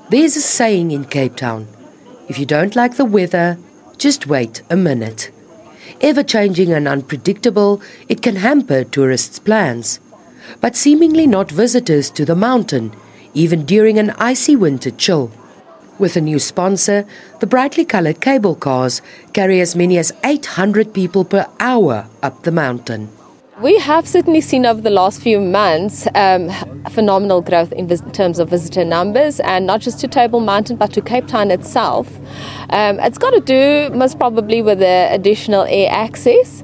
There's a saying in Cape Town, if you don't like the weather, just wait a minute. Ever-changing and unpredictable, it can hamper tourists' plans, but seemingly not visitors to the mountain, even during an icy winter chill. With a new sponsor, the brightly coloured cable cars carry as many as 800 people per hour up the mountain. We have certainly seen over the last few months phenomenal growth in terms of visitor numbers, and not just to Table Mountain but to Cape Town itself. It's got to do most probably with the additional air access.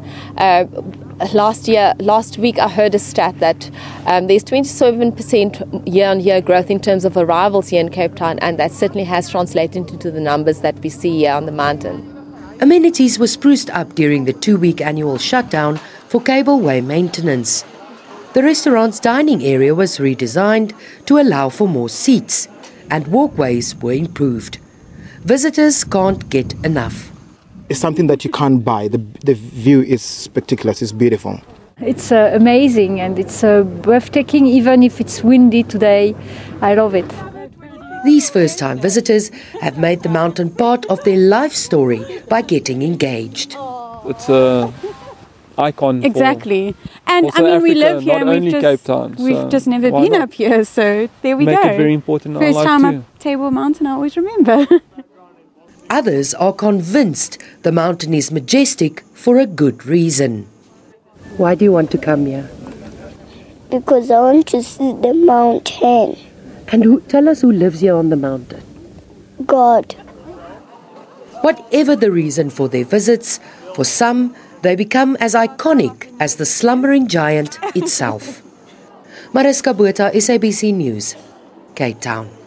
Last week I heard a stat that there's 27% year-on-year growth in terms of arrivals here in Cape Town, and that certainly has translated into the numbers that we see here on the mountain. Amenities were spruced up during the 2-week annual shutdown for cableway maintenance. The restaurant's dining area was redesigned to allow for more seats, and walkways were improved. Visitors can't get enough. It's something that you can't buy. The view is spectacular, it's beautiful. It's amazing, and it's breathtaking even if it's windy today. I love it. These first-time visitors have made the mountain part of their life story by getting engaged. It's an icon. Exactly. And I mean, we live here and we've just never been up here, so there we go. Make it very important in our life First time too. up Table Mountain, I always remember. Others are convinced the mountain is majestic for a good reason. Why do you want to come here? Because I want to see the mountain. And tell us who lives here on the mountain. God. Whatever the reason for their visits, for some, they become as iconic as the slumbering giant itself. Mariska Botha, SABC News, Cape Town.